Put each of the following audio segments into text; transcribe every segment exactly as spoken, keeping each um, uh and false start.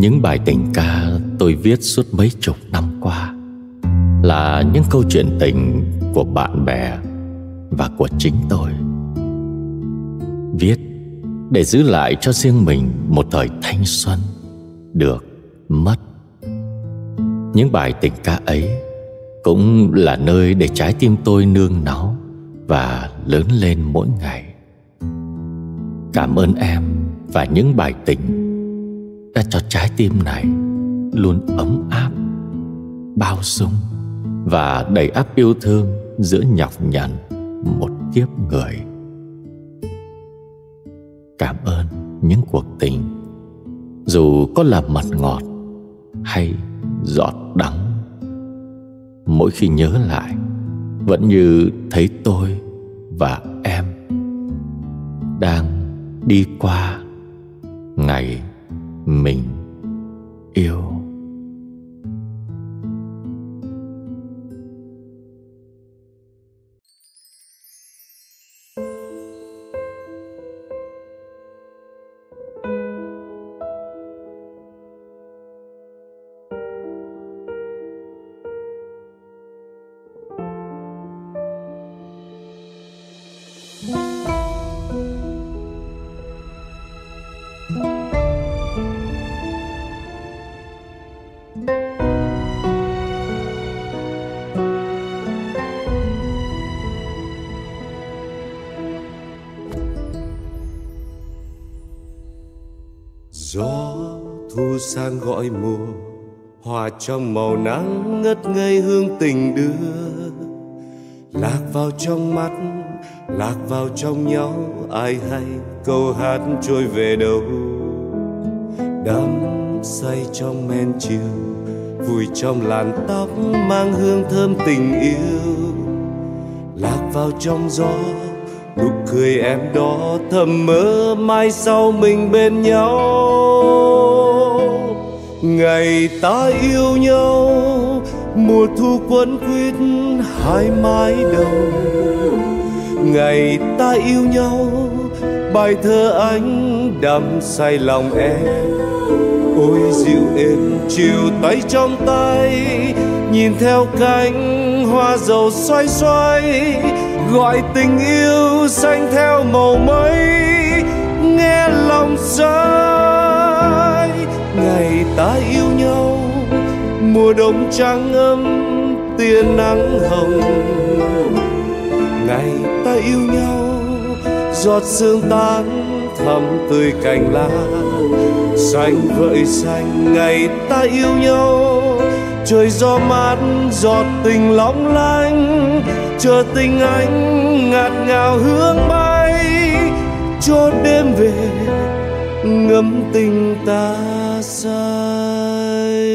Những bài tình ca tôi viết suốt mấy chục năm qua là những câu chuyện tình của bạn bè và của chính tôi. Viết để giữ lại cho riêng mình một thời thanh xuân được mất. Những bài tình ca ấy cũng là nơi để trái tim tôi nương náu và lớn lên mỗi ngày. Cảm ơn em và những bài tình đã cho trái tim này luôn ấm áp, bao dung và đầy ắp yêu thương giữa nhọc nhằn một kiếp người. Cảm ơn những cuộc tình, dù có là mật ngọt hay giọt đắng, mỗi khi nhớ lại vẫn như thấy tôi và em đang đi qua ngày mình yêu. Gió thu sang gọi mùa, hòa trong màu nắng ngất ngây hương tình đưa. Lạc vào trong mắt, lạc vào trong nhau, ai hay câu hát trôi về đâu. Đắm say trong men chiều, vùi trong làn tóc mang hương thơm tình yêu. Lạc vào trong gió, nụ cười em đó thầm mơ mai sau mình bên nhau. Ngày ta yêu nhau, mùa thu quấn quýt hai mái đầu. Ngày ta yêu nhau, bài thơ anh đắm say lòng em. Ôi dịu êm chiều tay trong tay, nhìn theo cánh hoa dầu xoay xoay, gọi tình yêu xanh theo màu mây, nghe lòng say. Ngày ta yêu nhau, mùa đông trắng ấm tia nắng hồng. Ngày ta yêu nhau, giọt sương tan thắm tươi cành lá xanh vợi xanh. Ngày ta yêu nhau, trời gió mát giọt tình long lanh, chờ tình anh ngạt ngào hương bay, cho đêm về ngắm tình ta say.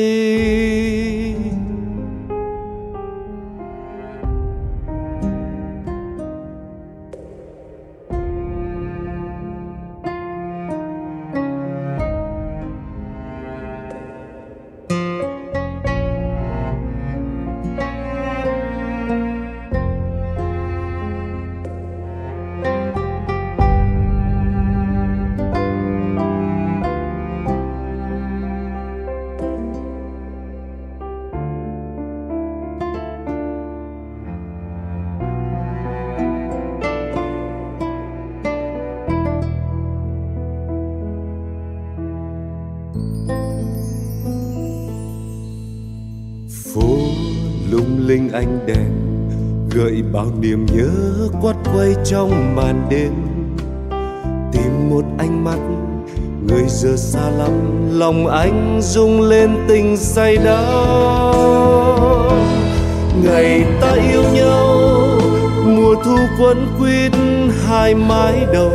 Phố lung linh ánh đèn gợi bao niềm nhớ quắt quay trong màn đêm. Tìm một ánh mắt người giờ xa lắm, lòng anh rung lên tình say đắm. Ngày ta yêu nhau, mùa thu quấn quýt hai mái đầu.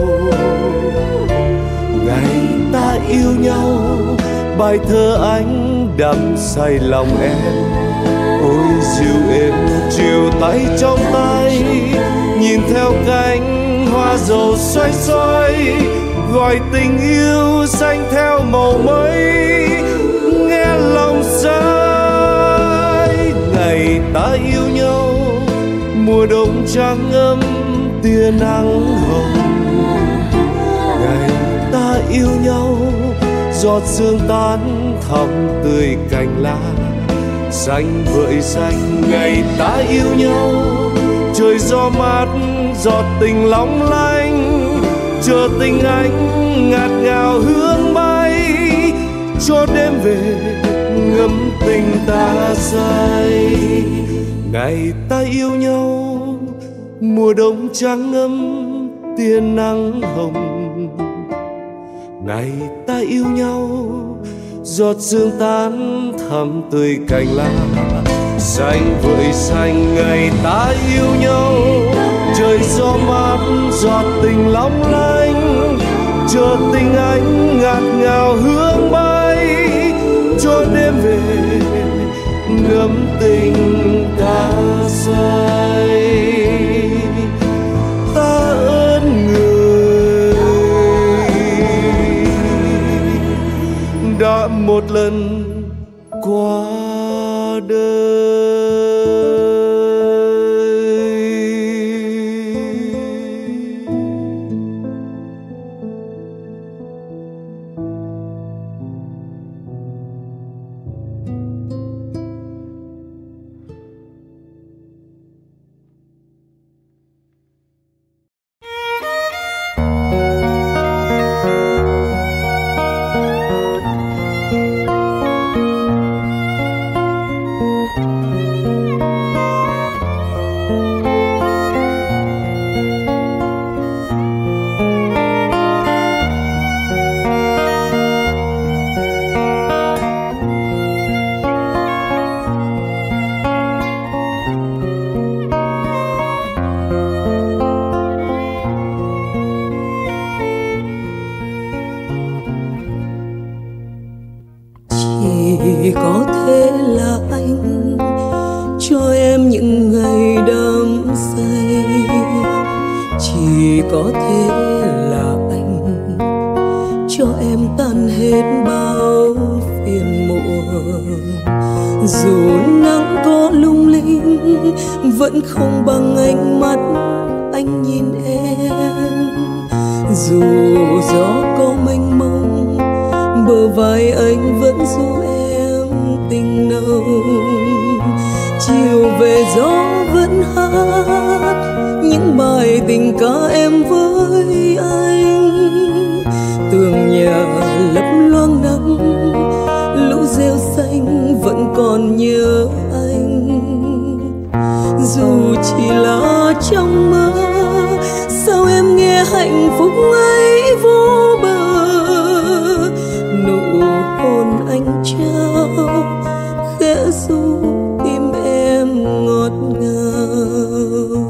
Ngày ta yêu nhau, bài thơ anh đắm say lòng em. Ôi dịu êm chiều tay trong tay, nhìn theo cánh hoa dầu xoay xoay, gọi tình yêu xanh theo màu mây, nghe lòng say. Ngày ta yêu nhau, mùa đông trắng ấm tia nắng hồng. Ngày ta yêu nhau, giọt sương tán thắm tươi cành lá xanh vợi xanh. Ngày ta yêu nhau trời gió mát giọt tình long lanh, chờ tình anh ngạt ngào hương bay cho đêm về ngắm tình ta say. Ngày ta yêu nhau mùa đông trắng ngâm tia nắng hồng, ngày ta yêu nhau giọt sương tán thắm tươi cành lá xanh vợi xanh. Ngày ta yêu nhau trời gió mát giọt tình long lanh, chờ tình anh ngạt ngào hương bay cho đêm về ngắm tình ta say. Ta ơn người đã một lần qua đời. Chỉ có thể là anh cho em những ngày đắm say, chỉ có thể là anh cho em tan hết bao phiền muộn. Dù nắng có lung linh vẫn không bằng ánh mắt anh nhìn em, dù gió có mênh mông bờ vai anh vẫn ru em tình nồng. Chiều về gió vẫn hát những bài tình ca em với anh, tường nhà lấp loang nắng lũ rêu xanh vẫn còn nhớ anh. Dù chỉ là trong mơ sao em nghe hạnh phúc ấy vô bờ, nụ hôn anh trao khẽ ru tim em ngọt ngào.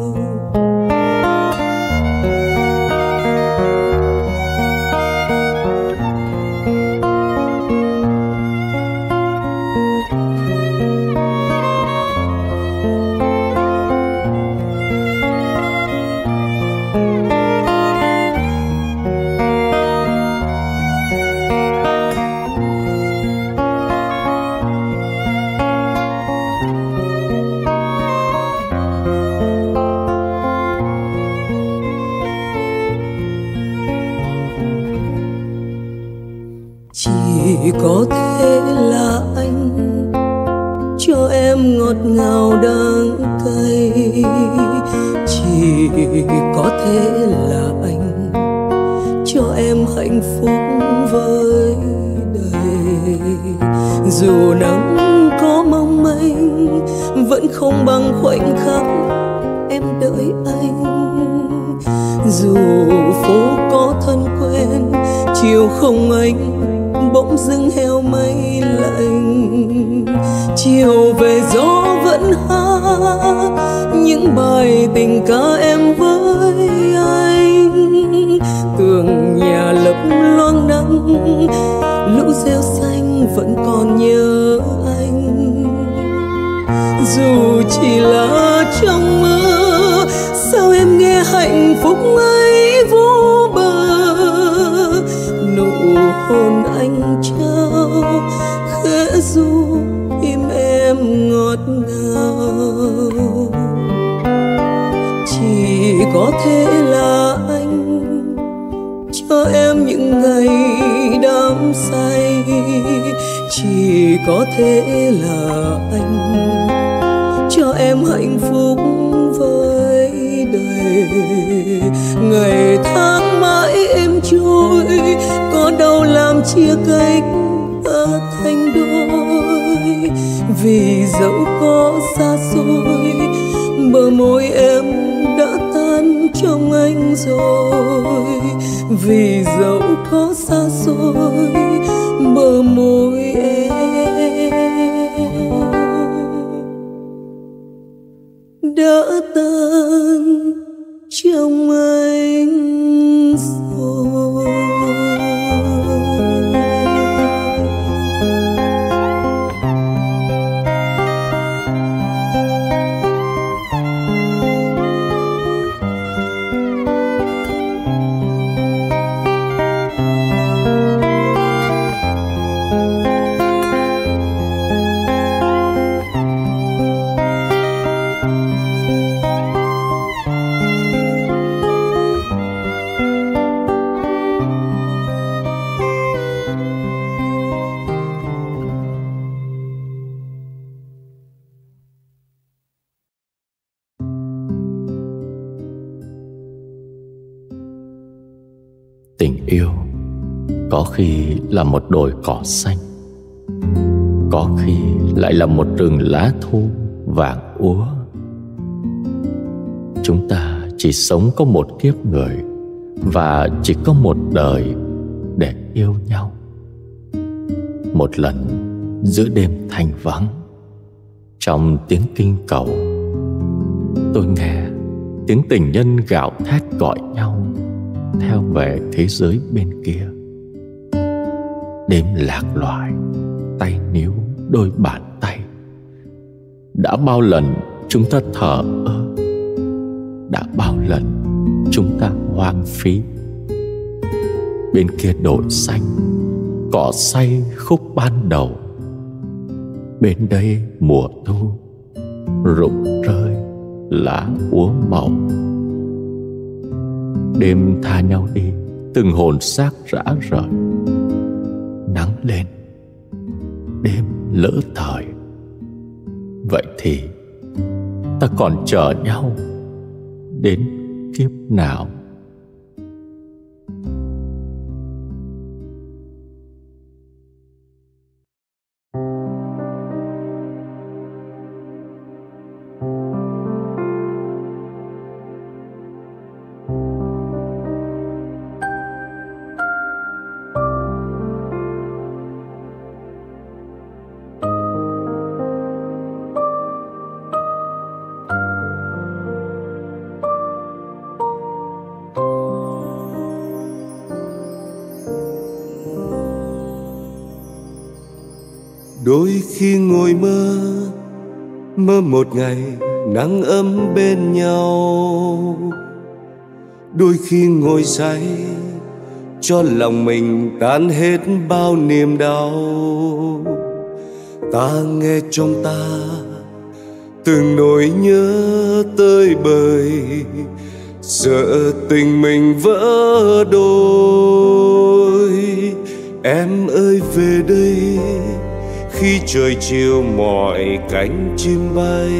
Chỉ có thể là anh cho em ngọt ngào đắng cay, chỉ có thể là anh cho em hạnh phúc với đời. Dù nắng có mong manh vẫn không bằng khoảnh khắc em đợi anh, dù phố có thân quen chiều không anh bỗng dưng heo mây lạnh. Chiều về gió vẫn hát những bài tình ca em với anh, tường nhà lấp loang nắng lũ rêu xanh vẫn còn nhớ anh. Dù chỉ là trong mơ sao em nghe hạnh phúc ấy vô bờ, nụ hôn anh trao khẽ ru tim em ngọt ngào. Chỉ có thể là anh cho em những ngày đắm say, có thể là anh cho em hạnh phúc với đời. Ngày tháng mãi êm trôi, có đâu làm chia cách ta thành đôi. Vì dẫu có xa xôi, bờ môi em đã tan trong anh rồi. Vì dẫu có xa xôi, bờ môi em đã tan trong anh rồi. Tình yêu có khi là một đồi cỏ xanh, có khi lại là một rừng lá thu vàng úa. Chúng ta chỉ sống có một kiếp người, và chỉ có một đời để yêu nhau. Một lần giữa đêm thanh vắng, trong tiếng kinh cầu, tôi nghe tiếng tình nhân gào thét gọi nhau theo về thế giới bên kia. Đêm lạc loài, tay níu đôi bàn tay. Đã bao lần chúng ta thờ ơ, đã bao lần chúng ta hoang phí. Bên kia đồi xanh, cỏ xay khúc ban đầu. Bên đây mùa thu, rụng rơi lá úa màu. Đêm tha nhau đi, từng hồn xác rã rời. Nắng lên, đêm lỡ thời. Vậy thì ta còn chờ nhau đến kiếp nào? Đôi khi ngồi mơ, mơ một ngày nắng ấm bên nhau. Đôi khi ngồi say, cho lòng mình tan hết bao niềm đau. Ta nghe trong ta từng nỗi nhớ tơi bời, sợ tình mình vỡ đôi. Em ơi về đây, khi trời chiều mỏi cánh chim bay.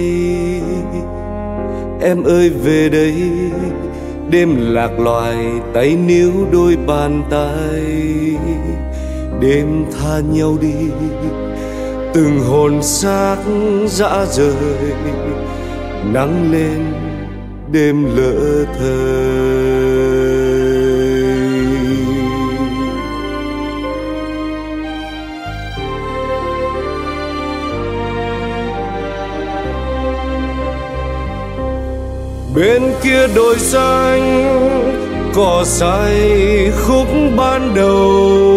Em ơi về đây, đêm lạc loài tay níu đôi bàn tay. Đêm tha nhau đi, từng hồn xác dã rời. Nắng lên, đêm lỡ thời. Bên kia đồi xanh, cỏ xay khúc ban đầu.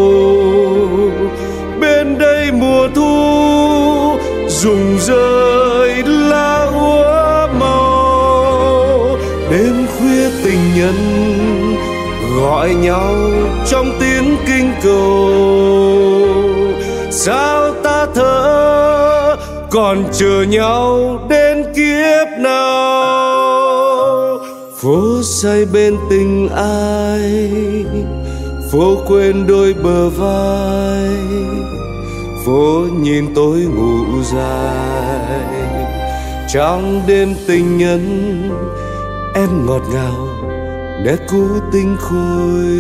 Bên đây mùa thu, rụng rơi lá úa màu. Đêm khuya tình nhân gọi nhau trong tiếng kinh cầu. Sao ta thở còn chờ nhau đến kiếp nào? Phố say bên tình ai, phố quên đôi bờ vai. phố nhìn tôi ngủ dài. Trong đêm tình nhân em ngọt ngào nét cũ tinh khôi.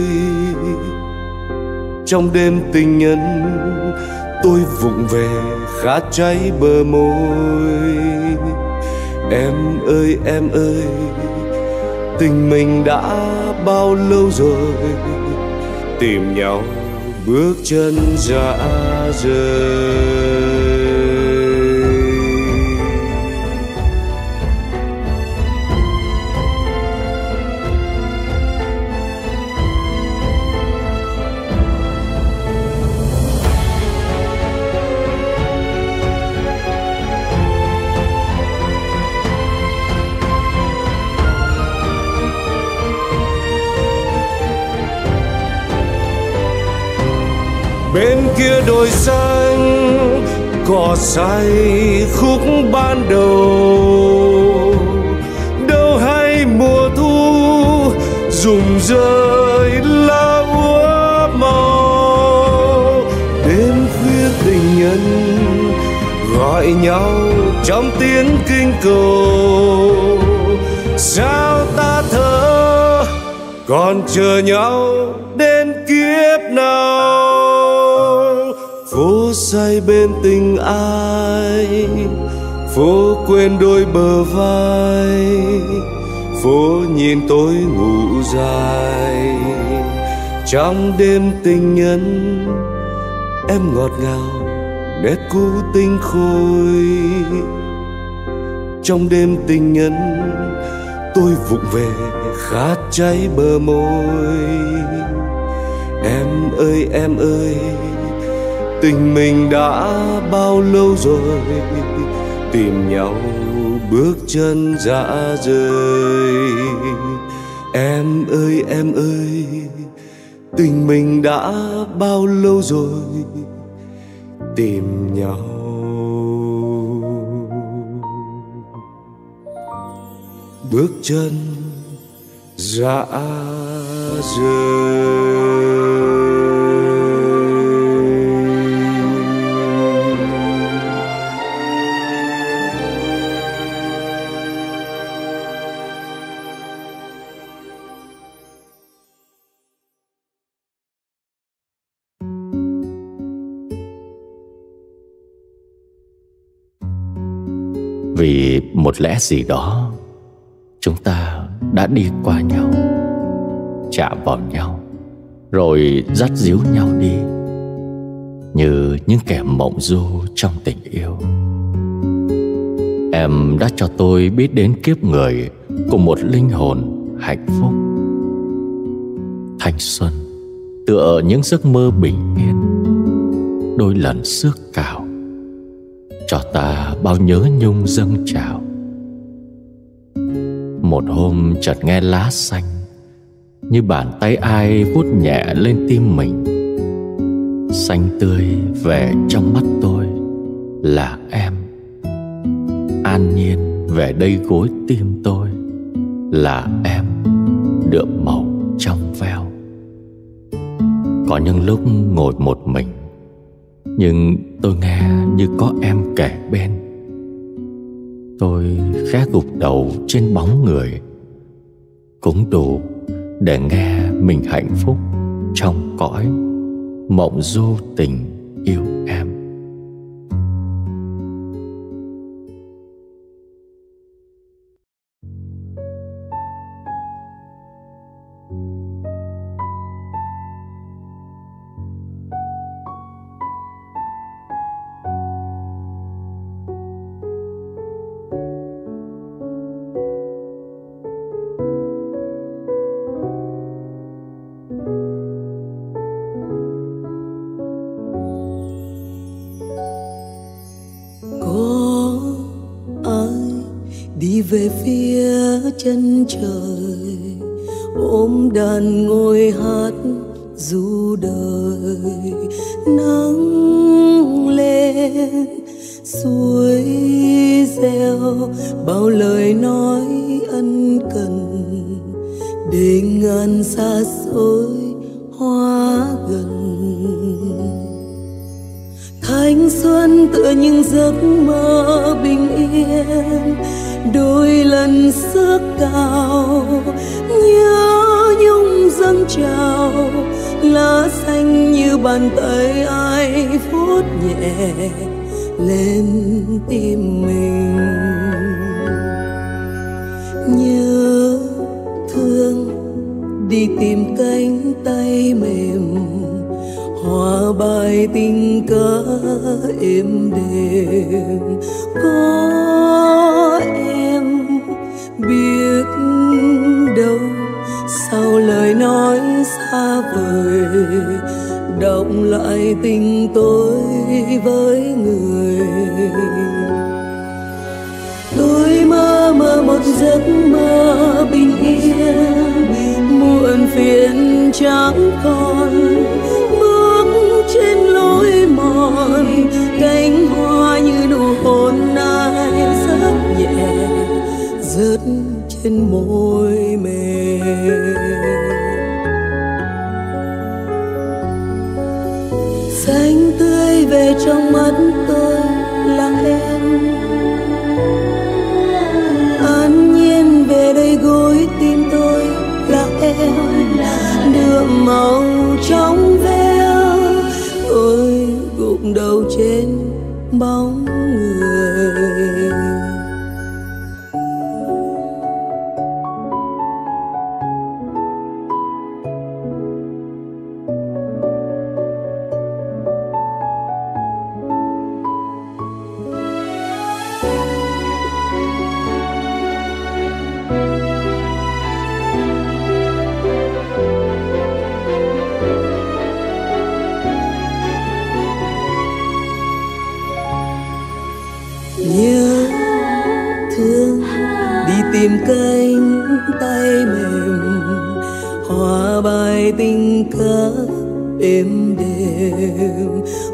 Trong đêm tình nhân tôi vụng về khát cháy bờ môi. Em ơi em ơi, tình mình đã bao lâu rồi, tìm nhau bước chân dã rời. Bên kia đồi xanh cỏ say khúc ban đầu, đâu hay mùa thu rụng rơi lá úa màu. Đêm khuya tình nhân gọi nhau trong tiếng kinh cầu, sao ta thở còn chờ nhau đến kiếp nào. Phố say bên tình ai, phố quên đôi bờ vai, phố nhìn tôi ngủ dài. Trong đêm tình nhân em ngọt ngào nét cũ tinh khôi. Trong đêm tình nhân tôi vụng về khát cháy bờ môi. Em ơi em ơi, tình mình đã bao lâu rồi, tìm nhau bước chân dã rời. Em ơi em ơi, tình mình đã bao lâu rồi, tìm nhau bước chân dã rời. Vì một lẽ gì đó, chúng ta đã đi qua nhau, chạm vào nhau, rồi dắt díu nhau đi, như những kẻ mộng du trong tình yêu. Em đã cho tôi biết đến kiếp người cùng một linh hồn hạnh phúc. Thanh xuân tựa những giấc mơ bình yên, đôi lần xước cào, cho ta bao nhớ nhung dâng trào. Một hôm chợt nghe lá xanh, như bàn tay ai vuốt nhẹ lên tim mình. Xanh tươi về trong mắt tôi là em, an nhiên về đây gối tim tôi là em, đượm màu trong veo. Có những lúc ngồi một mình, nhưng tôi nghe như có em kể bên. Tôi khẽ gục đầu trên bóng người, cũng đủ để nghe mình hạnh phúc trong cõi mộng du tình yêu em. Đi về phía chân trời, ôm đàn ngồi hát ru đời. Nắng lên suối reo, bao lời nói ân cần, để ngàn xa xôi hóa gần. Thanh xuân tựa những giấc mơ bình yên, đôi lần sức cao nhớ nhung dâng trào, lá xanh như bàn tay ai vuốt nhẹ lên tim mình. Nhớ thương đi tìm cánh tay mềm, hòa bài tình ca êm đềm. Có em biết đâu sau lời nói xa vời, động lại tình tôi với người. Tôi mơ mơ một giấc mơ bình yên, muộn phiền chẳng còn, bước trên lối mòn cánh hoa như nụ hôn ai rất nhẹ rớt trên môi mềm. Xanh tươi về trong mắt tôi là em, an nhiên về đây gối tim tôi là em. Nhuộm màu trong veo tôi gục đầu trên bóng người. Nhớ thương đi tìm cánh tay mềm, hòa bài tình ca êm đềm.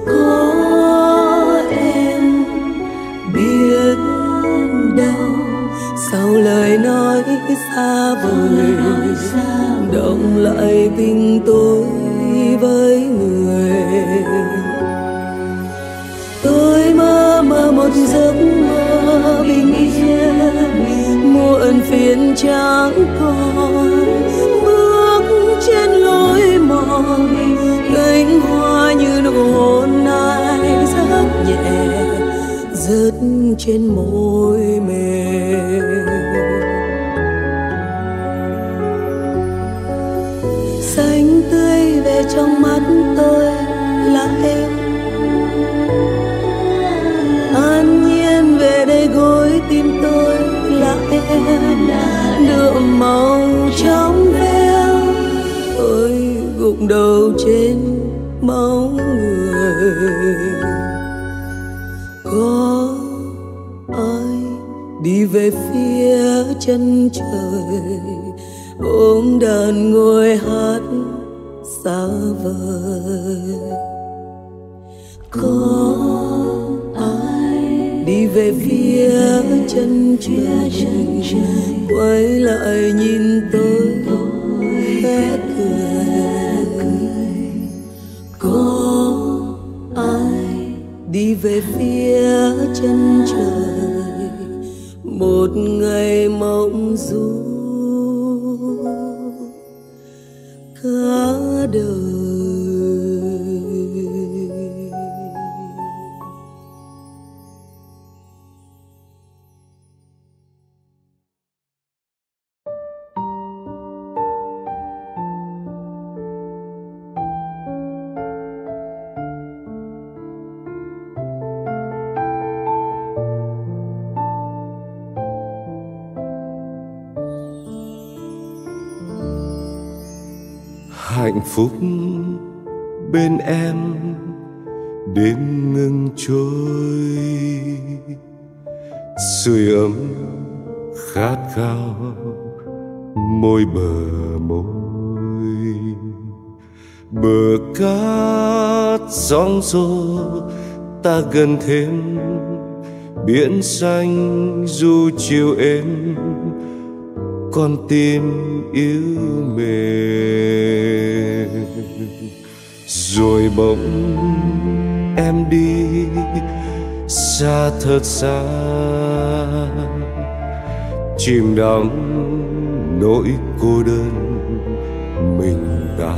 Có em biết đâu sau lời nói xa vời, động lại tình tôi với người. Tôi mơ mơ một giấc mơ bình yên, muộn phiền chẳng còn, bước trên lối mòn cánh hoa như nụ hôn ai rất nhẹ rớt trên môi mềm. Xanh tươi về trong mắt tôi là em, an nhiên về đây gối tim tôi là em. Nhuộm màu trong veo tôi gục đầu trên bóng người. Có ai đi về phía chân trời, ôm đàn ngồi hát xa vời. Có đi về phía chân trời, quay lại nhìn tôi khẽ cười. Có ai đi về phía chân trời, một ngày mộng du cả đời. Hạnh phúc bên em đêm ngừng trôi, sưởi ấm khát khao môi bờ môi. Bờ cát sóng xô ta gần thêm, biển xanh du chiều êm, con tim yêu mềm. Rồi bỗng em đi xa thật xa, chìm đắm nỗi cô đơn mình ta.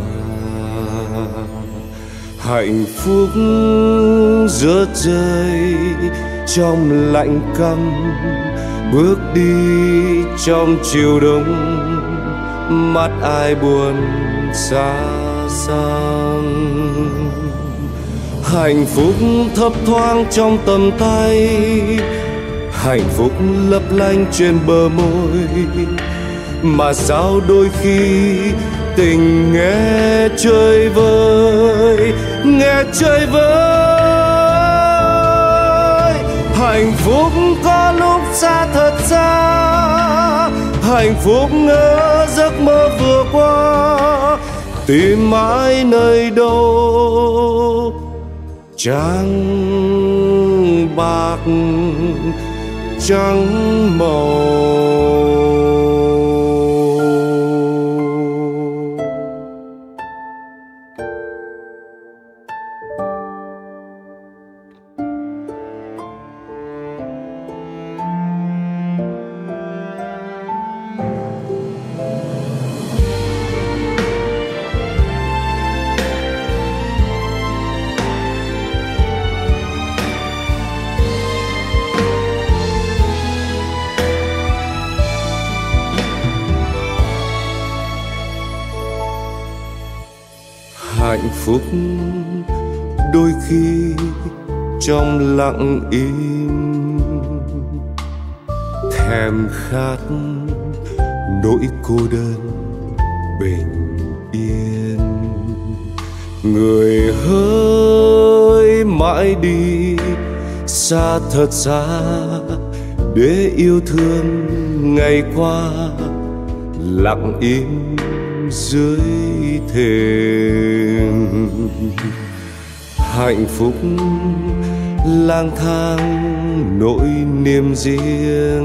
Hạnh phúc rớt rơi trong lạnh căm, bước đi trong chiều đông, mắt ai buồn xa xăm. Hạnh phúc thấp thoáng trong tầm tay, hạnh phúc lấp lánh trên bờ môi, mà sao đôi khi tình nghe chơi vơi, nghe chơi vơi. Hạnh phúc có lúc xa thật xa, hạnh phúc ngỡ giấc mơ vừa qua, tìm mãi nơi đâu trắng bạc trắng màu. Hạnh phúc đôi khi trong lặng im, thèm khát nỗi cô đơn bình yên. Người hỡi mãi đi xa thật xa, để yêu thương ngày qua lặng im dưới thềm. Hạnh phúc lang thang nỗi niềm riêng,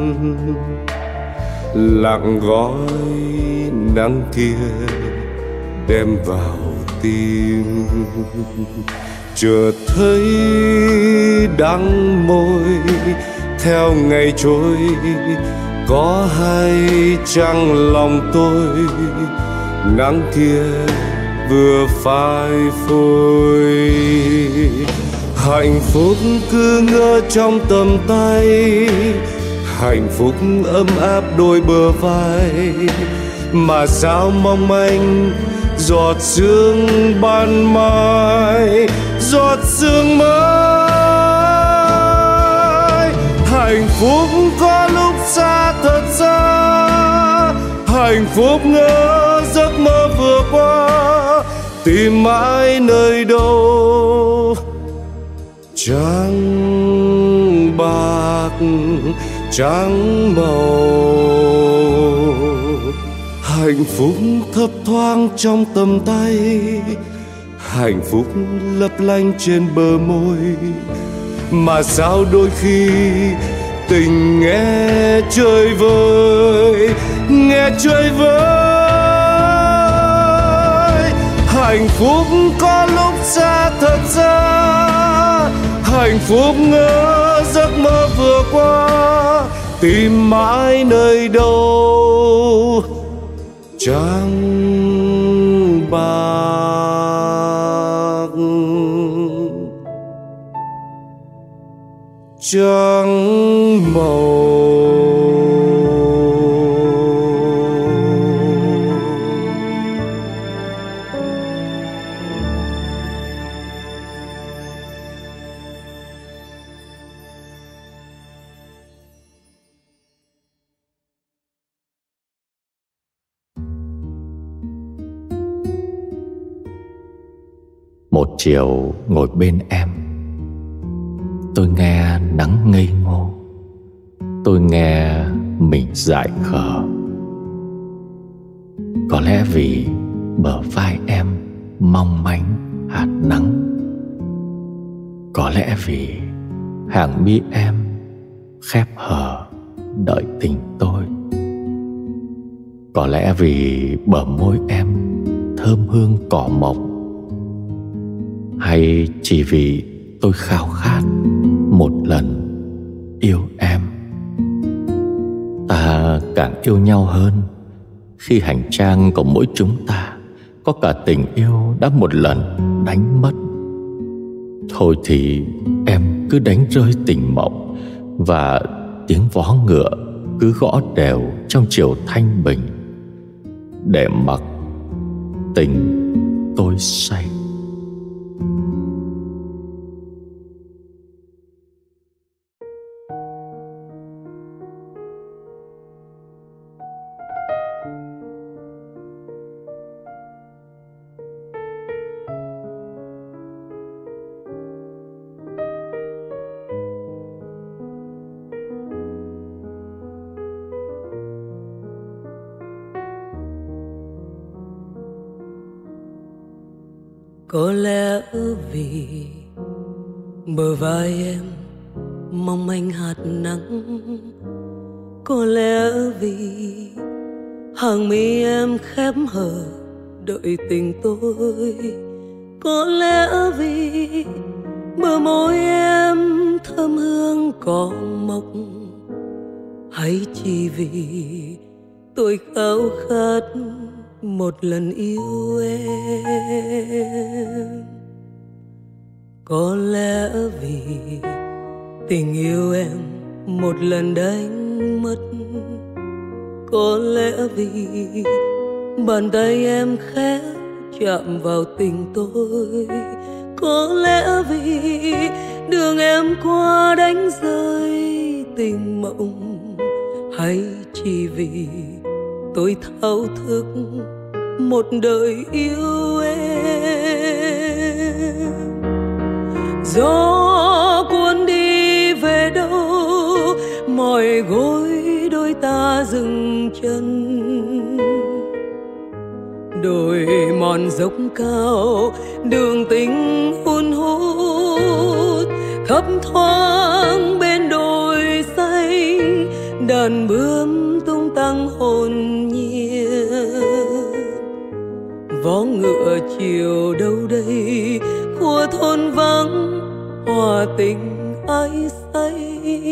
lặng gói nắng kia đem vào tim. Chợt thấy đắng môi theo ngày trôi, có hay chăng lòng tôi nắng kia vừa phai phôi. Hạnh phúc cứ ngỡ trong tầm tay, hạnh phúc ấm áp đôi bờ vai, mà sao mong manh giọt sương ban mai, giọt sương mai. Hạnh phúc có lúc xa thật xa, hạnh phúc ngỡ giấc mơ vừa qua, tìm mãi nơi đâu trắng bạc trắng màu. Hạnh phúc thấp thoáng trong tầm tay, hạnh phúc lấp lánh trên bờ môi, mà sao đôi khi tình nghe chơi vơi, nghe chơi vơi. Hạnh phúc có lúc xa thật xa, hạnh phúc ngỡ giấc mơ vừa qua, tìm mãi nơi đâu trắng bạc trắng màu. Một chiều ngồi bên em, tôi nghe nắng ngây ngô, tôi nghe mình dại khờ. Có lẽ vì bờ vai em mong manh hạt nắng, có lẽ vì hàng mi em khép hờ đợi tình tôi, có lẽ vì bờ môi em thơm hương cỏ mộc, hay chỉ vì tôi khao khát một lần yêu em? Ta càng yêu nhau hơn khi hành trang của mỗi chúng ta có cả tình yêu đã một lần đánh mất. Thôi thì em cứ đánh rơi tình mộng, và tiếng vó ngựa cứ gõ đều trong chiều thanh bình, để mặc tình tôi say. Có lẽ vì bờ vai em mong manh hạt nắng, có lẽ vì hàng mi em khép hờ đợi tình tôi, có lẽ vì bờ môi em thơm hương cỏ mộc, hay chỉ vì tôi khao khát một lần yêu em. Có lẽ vì tình yêu em một lần đánh mất, có lẽ vì bàn tay em khẽ chạm vào tình tôi, có lẽ vì đường em qua đánh rơi tình mộng, hay chỉ vì tôi thao thức một đời yêu em. Gió cuốn đi về đâu, mỏi gối đôi ta dừng chân, đồi mòn dốc cao đường tình hun hút, thấp thoáng bên đồi xanh đàn bướm tung tăng hồn nhiên. Vó ngựa chiều đâu đây, khua thôn vắng hòa tình ái say.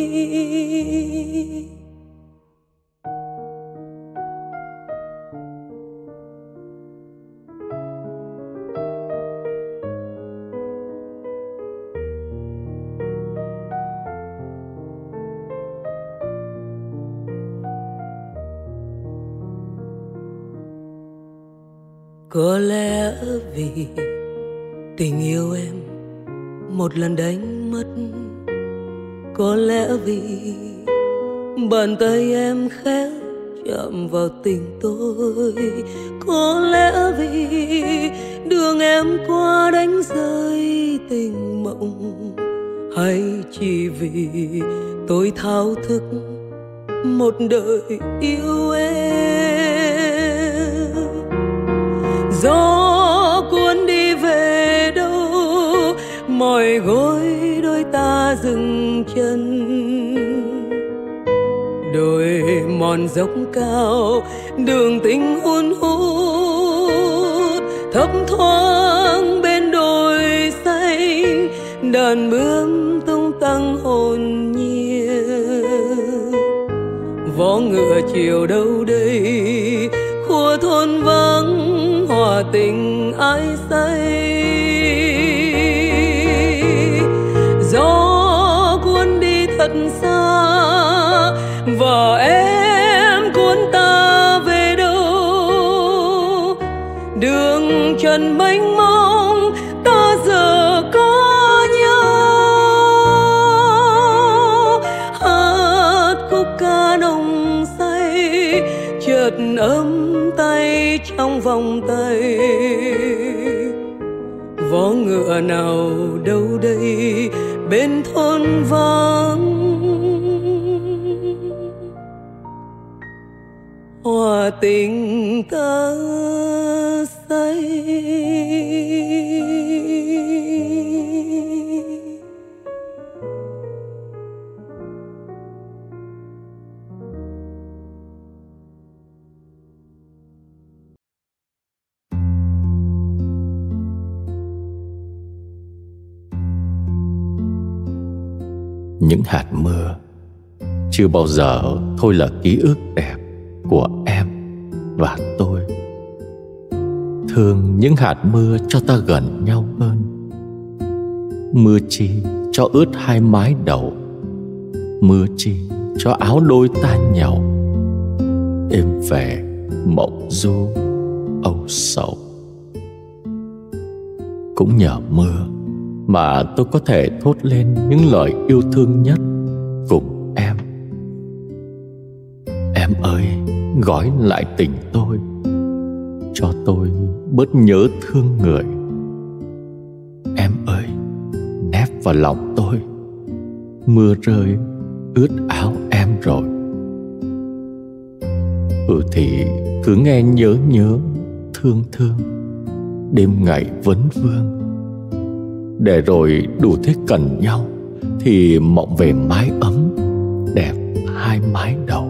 Có lẽ vì tình yêu em một lần đánh mất, có lẽ vì bàn tay em khẽ chạm vào tình tôi, có lẽ vì đường em qua đánh rơi tình mộng, hay chỉ vì tôi thao thức một đời yêu em. Gió cuốn đi về đâu, mỏi gối đôi ta dừng chân, đồi mòn dốc cao đường tình hun hút, thấp thoáng bên đồi xanh đàn bướm tung tăng hồn nhiên. Vó ngựa chiều đâu đây, khua thôn vắng hòa tình ái say. Gió cuốn đi thật xa và em cuốn ta về đâu, đường trần mênh mông ta giờ có nhau. Hát khúc ca nồng say chợt ấm tay trong vòng tay. Vó ngựa nào đâu đây bên thôn vắng hòa tình ta say. những hạt mưa chưa bao giờ thôi là ký ức đẹp của em và tôi. Thương những hạt mưa cho ta gần nhau hơn. Mưa chi cho ướt hai mái đầu, mưa chi cho áo đôi ta nhàu, êm về mộng du âu sầu. Cũng nhờ mưa mà tôi có thể thốt lên những lời yêu thương nhất cùng em. Em ơi, gói lại tình tôi, cho tôi bớt nhớ thương người. Em ơi, nép vào lòng tôi, mưa rơi ướt áo em rồi. Ừ thì cứ nghe nhớ nhớ, thương thương, đêm ngày vấn vương. Để rồi đủ thế cần nhau thì mộng về mái ấm đẹp hai mái đầu.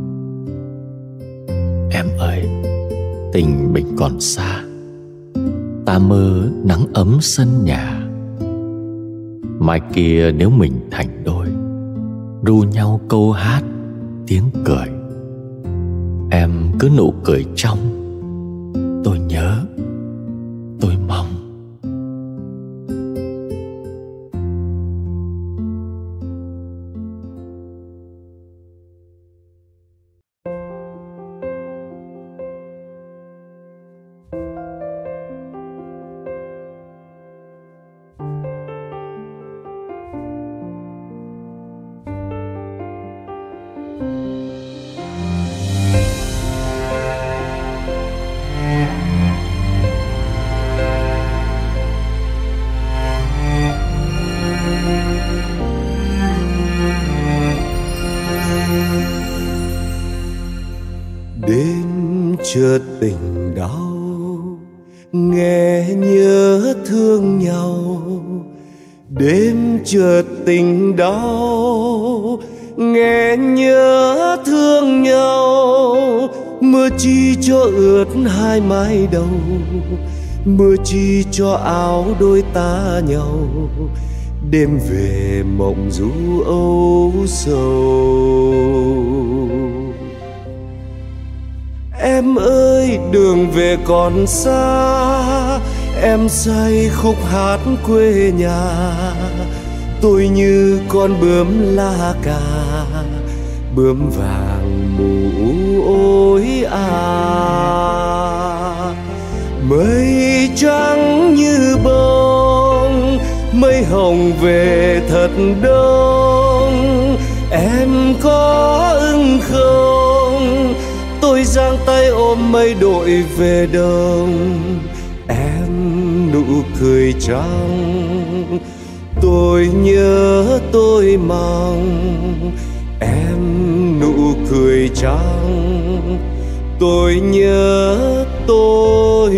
Em ơi, tình mình còn xa, ta mơ nắng ấm sân nhà. Mai kia nếu mình thành đôi, ru nhau câu hát tiếng cười. Em cứ nụ cười trong, tôi nhớ, tôi mong. Đêm chợt tình đau, nghe nhớ thương nhau. Đêm chợt tình đau, nghe nhớ thương nhau. Mưa chi cho ướt hai mái đầu, mưa chi cho áo đôi ta nhau. Đêm về mộng du âu sầu. Em ơi, đường về còn xa, em say khúc hát quê nhà. Tôi như con bướm la cà, bướm vàng mũ ôi à. Mây trắng như bông, mây hồng về thật đông. Em có ưng không? Tôi giang tay ôm mây đội về đông. Em nụ cười trắng, tôi nhớ tôi mong. Em nụ cười trắng, tôi nhớ tôi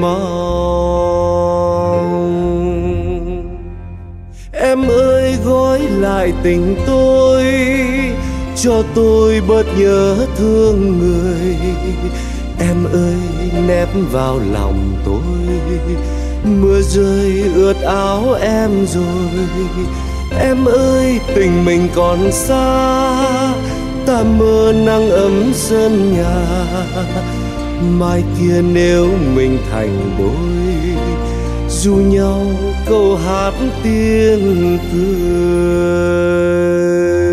mong. Em ơi, gói lại tình tôi, cho tôi bớt nhớ thương người. Em ơi, nép vào lòng tôi, mưa rơi ướt áo em rồi. Em ơi, tình mình còn xa, ta mơ nắng ấm sân nhà. Mai kia nếu mình thành đôi, ru nhau câu hát tiếng cười.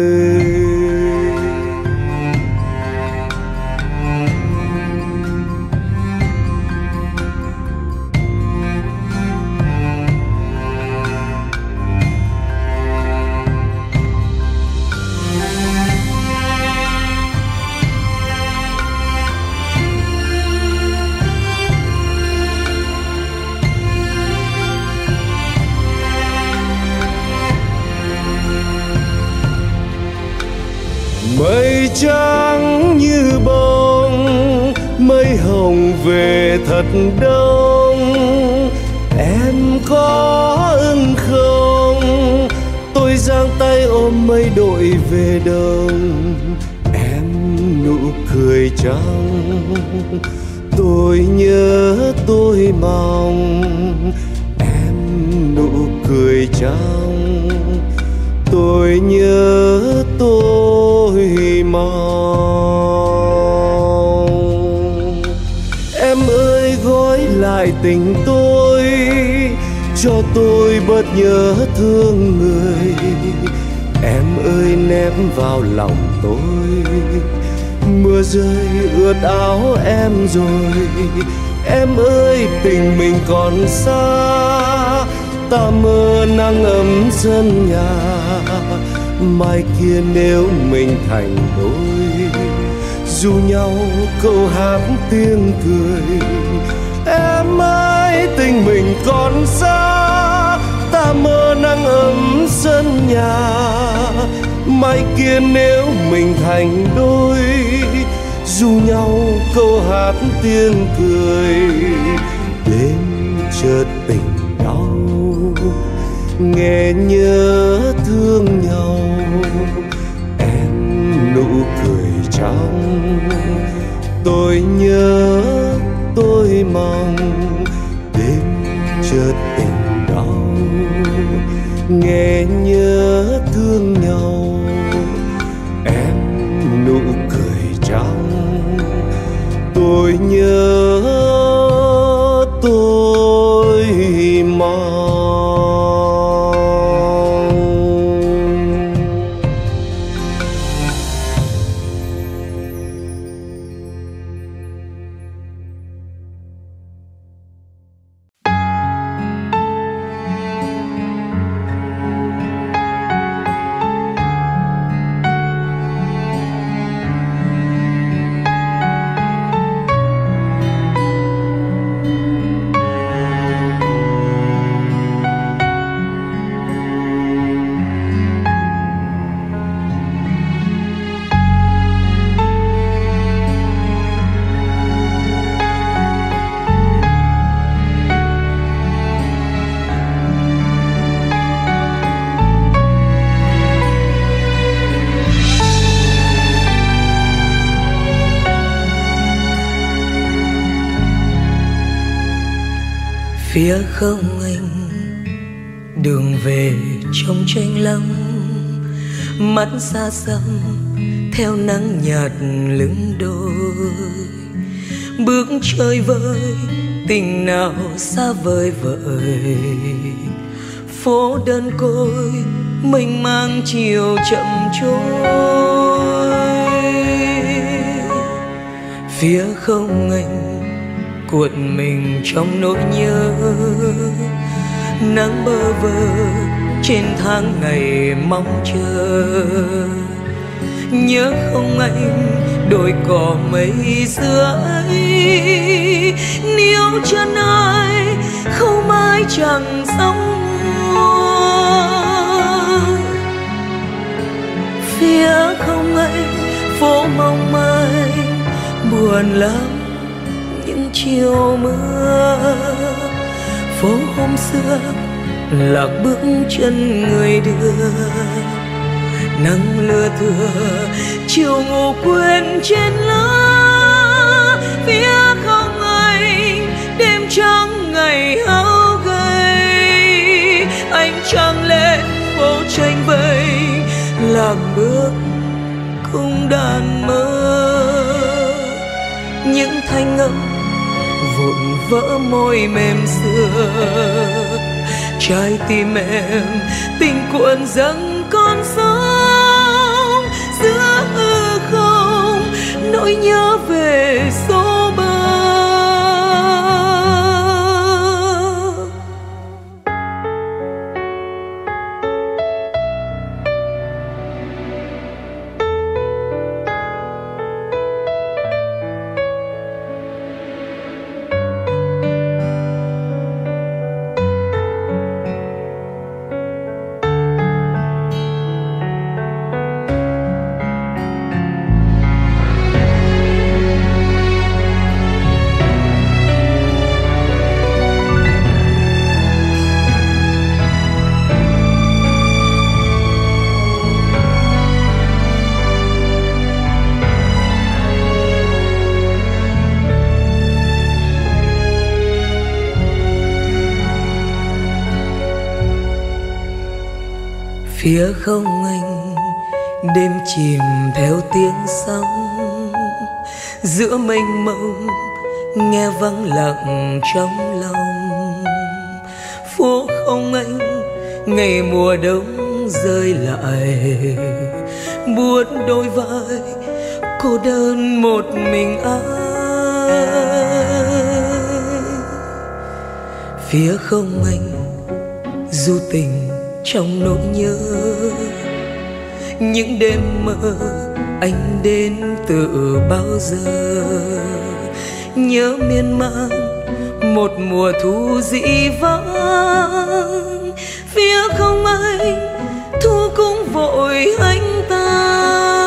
Mây trắng như bông, mây hồng về thật đông. Em có ưng không? Tôi giang tay ôm mây đội về đông. Em nụ cười trắng, tôi nhớ tôi mong. Em nụ cười trắng, tôi tôi nhớ tôi mong. Em ơi gói lại tình tôi, cho tôi bớt nhớ thương người. Em ơi ném vào lòng tôi, mưa rơi ướt áo em rồi. Em ơi tình mình còn xa, ta mơ nắng ấm sân nhà. Mai kia nếu mình thành đôi, ru nhau câu hát tiếng cười. Em ơi tình mình còn xa, ta mơ nắng ấm sân nhà. Mai kia nếu mình thành đôi, ru nhau câu hát tiếng cười. Đêm chợt tình đau, nghe nhớ thương nhau. Em nụ cười trong, tôi nhớ tôi mong. Đêm chợt tình đau, nghe nhớ thương nhau. Em nụ cười trong, tôi nhớ tôi mong. Phía không anh, đường về trong tranh lắm, mắt xa xăm theo nắng nhạt lưng đôi. Bước chơi vơi tình nào xa vời vợi, phố đơn côi mênh mang chiều chậm trôi. Phía không anh cuộn mình trong nỗi nhớ, nắng bơ vơ trên tháng ngày mong chờ. Nhớ không anh đôi cỏ mây giữa ấy, níu chân ai không mãi chẳng sóng. Phía không anh phố mong manh buồn lắm những chiều mưa. Phố hôm xưa lạc bước chân người đưa, nắng lưa thưa chiều ngủ quên trên lá. Phía không anh đêm trắng ngày hao gầy, anh trăng lên phố tranh vây lạc bước cung đàn mơ. Những thanh âm vụn vỡ môi mềm xưa, trái tim em tình cuộn dâng con sóng. Giữa hư không nỗi nhớ về số bờ. Phía không anh đêm chìm theo tiếng sóng, giữa mênh mông nghe vắng lặng trong lòng. Phố không anh ngày mùa đông rơi lại, buốt đôi vai cô đơn một mình ai. Phía không anh du tình trong nỗi nhớ, những đêm mơ anh đến từ bao giờ. Nhớ miên man một mùa thu dĩ vãng, phía không anh thu cũng vội anh ta.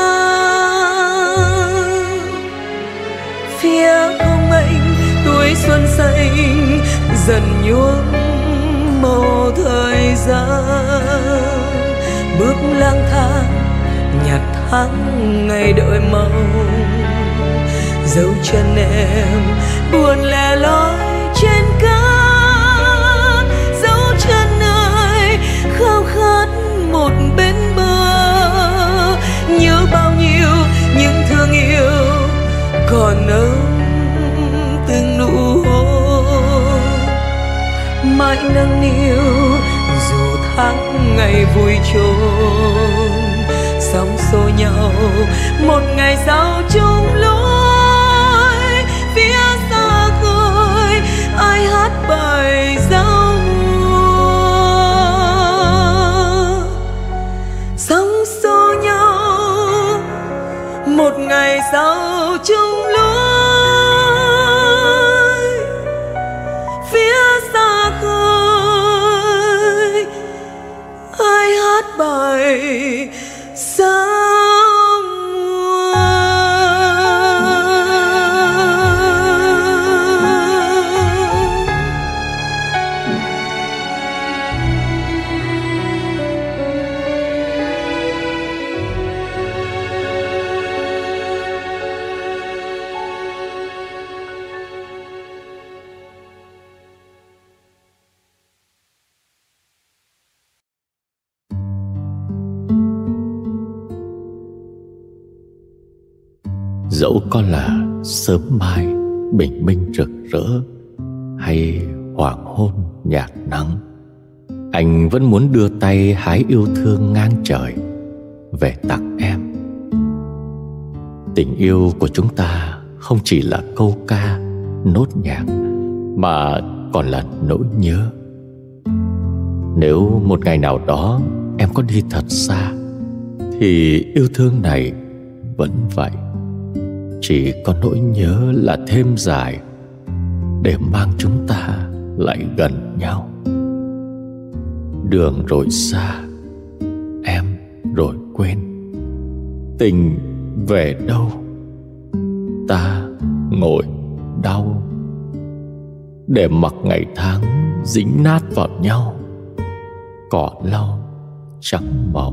Phía không anh tuổi xuân xanh dần nhuốm màu thời gian, bước lang thang nhặt tháng ngày đợi mong. Dấu chân em buồn lẻ loi trên cát, dấu chân nơi khao khát một bên bờ. Nhớ bao nhiêu những thương yêu còn ấm từng nụ hôn, mãi nâng niu dù tháng ngày vui trôi. Sóng xô nhau một ngày sau chung lối, phía xa khơi ai hát bài giao mùa. Sóng xô nhau một ngày sau chung lối, phía xa khơi ai hát bài giao mùa. Dẫu có là sớm mai bình minh rực rỡ hay hoàng hôn nhạt nắng, anh vẫn muốn đưa tay hái yêu thương ngang trời về tặng em. Tình yêu của chúng ta không chỉ là câu ca, nốt nhạc, mà còn là nỗi nhớ. Nếu một ngày nào đó em có đi thật xa, thì yêu thương này vẫn vậy. Chỉ có nỗi nhớ là thêm dài để mang chúng ta lại gần nhau. Đường rồi xa, em rồi quên, tình về đâu ta ngồi đau, để mặc ngày tháng dính nát vào nhau, cỏ lau trắng màu.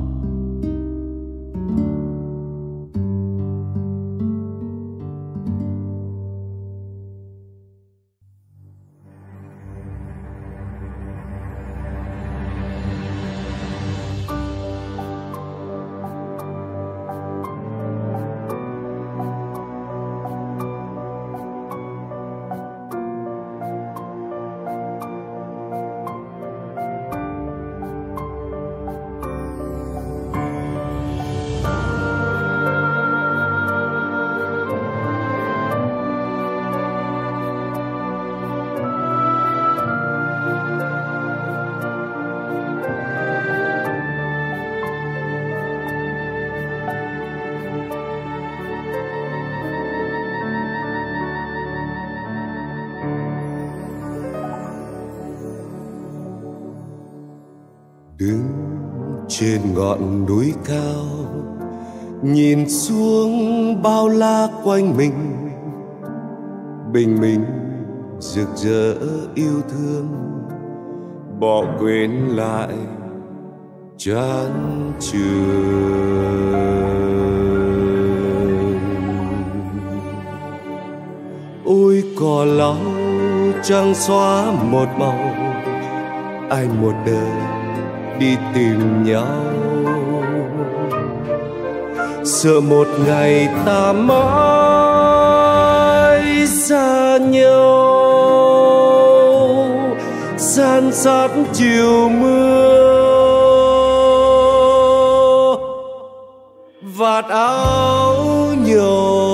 Đứng trên ngọn núi cao, nhìn xuống bao la quanh mình, bình minh rực rỡ yêu thương, bỏ quên lại chán chường. Ôi cỏ lau trăng xóa một màu, ai một đời đi tìm nhau. sợ một ngày ta mãi xa nhau, san sát chiều mưa, vạt áo nhầu.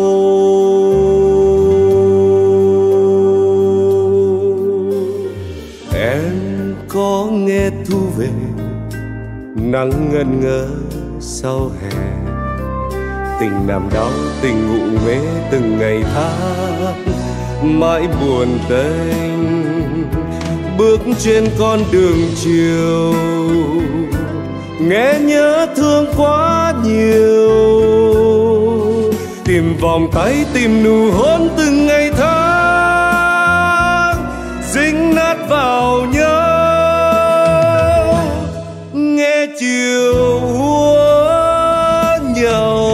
Em có nghe thu về nắng ngân ngơ sau hè, tình nằm đau tình ngủ mê từng ngày tháng, mãi buồn tênh bước trên con đường chiều, nghe nhớ thương quá nhiều, tìm vòng tay tìm nụ hôn từng ngày tháng, dính nát vào nhau, nghe chiều úa nhau.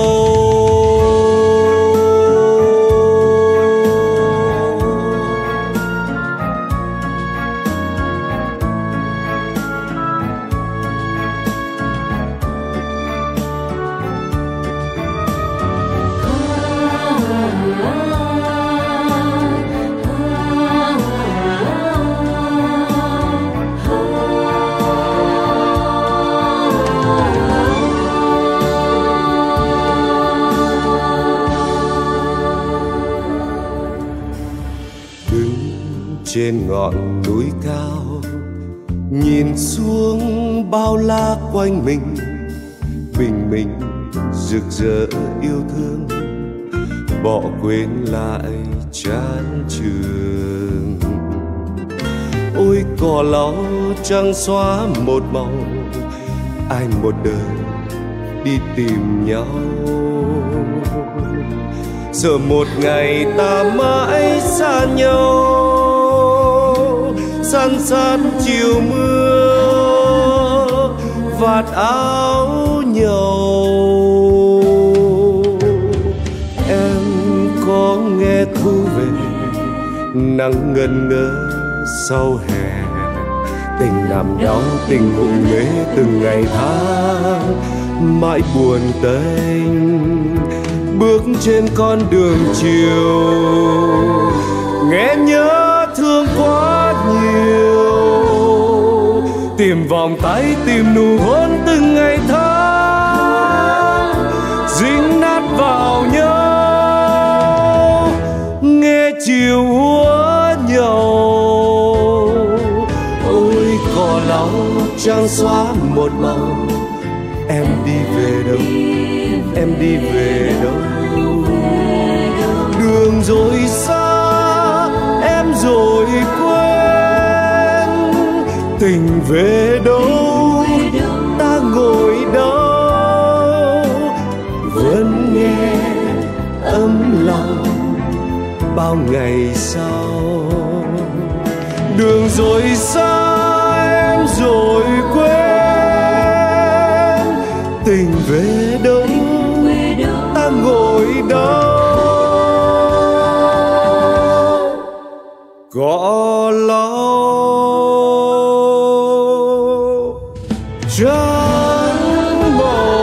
Trên ngọn núi cao nhìn xuống bao la quanh mình, bình minh rực rỡ yêu thương, bỏ quên lại chán chường. Ôi cỏ lau trăng xóa một màu, ai một đời đi tìm nhau, sợ một ngày ta mãi xa nhau, san sát chiều mưa, vạt áo nhầu. Em có nghe thu về nắng ngân ngơ sau hè, tình nằm đau tình ngủ mê từng ngày tháng, mãi buồn tênh bước trên con đường chiều, nghe nhớ thương quá nhiều, tìm vòng tay tìm nụ hôn từng ngày tháng, dính nát vào nhau, nghe chiều úa nhau. Ôi cỏ lau trăng xóa một màu, em đi về đâu, em đi về đâu, đường rồi xa em rồi quên, tình về đâu ta ngồi đâu, vẫn nghe ấm lòng bao ngày sau, đường rồi xa em rồi quên, tình về đâu ta ngồi đâu. Cỏ lau trắng màu.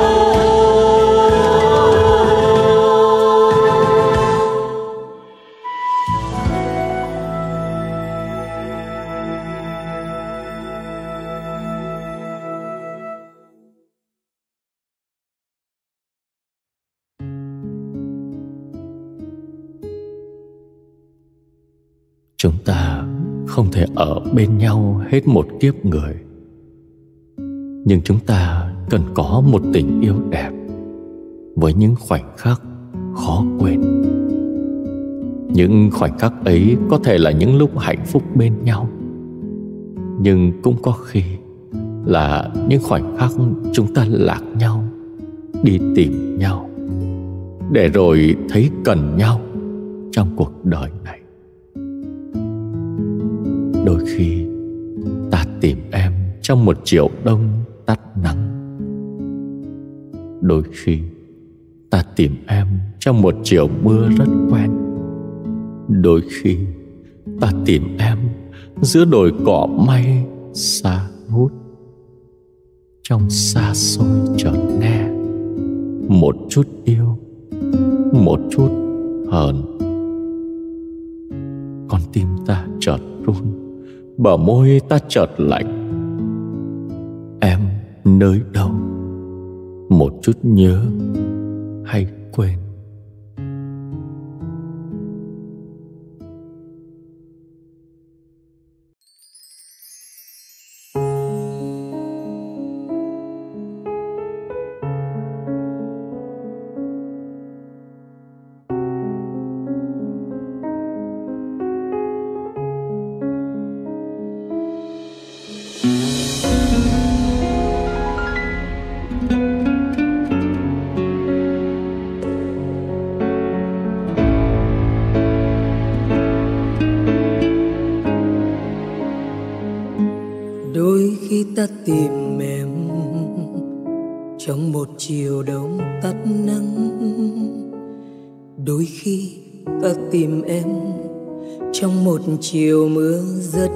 Chúng ta không thể ở bên nhau hết một kiếp người, nhưng chúng ta cần có một tình yêu đẹp với những khoảnh khắc khó quên. Những khoảnh khắc ấy có thể là những lúc hạnh phúc bên nhau, nhưng cũng có khi là những khoảnh khắc chúng ta lạc nhau, đi tìm nhau, để rồi thấy cần nhau trong cuộc đời này. Đôi khi ta tìm em trong một chiều đông tắt nắng, đôi khi ta tìm em trong một chiều mưa rất quen, đôi khi ta tìm em giữa đồi cỏ may xa hút. Trong xa xôi chợt nghe một chút yêu, một chút hờn. Con tim ta chợt run, bờ môi ta chợt lạnh. Em nơi đâu? Một chút nhớ hay quên? Đôi khi ta tìm em trong một chiều đông tắt nắng, đôi khi ta tìm em trong một chiều mưa rất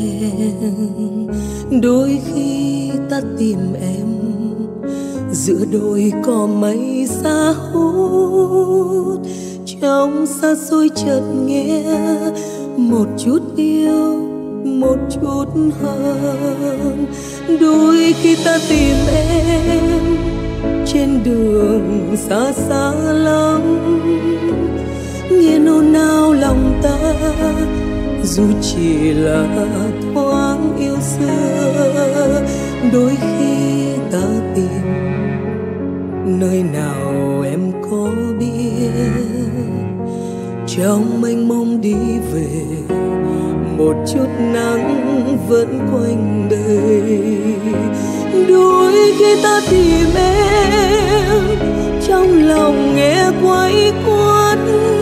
quen, đôi khi ta tìm em giữa đôi cỏ mây xa hút. Trong xa xôi chợt nghe một chút yêu, một chút hơn. Đôi khi ta tìm em trên đường xa xa lắm, nghe nôn nao lòng ta dù chỉ là thoáng yêu xưa. Đôi khi ta tìm nơi nào em có biết, trong mênh mông đi về một chút nắng vẫn quanh đời. Đôi khi ta tìm em trong lòng nghe quay quắt,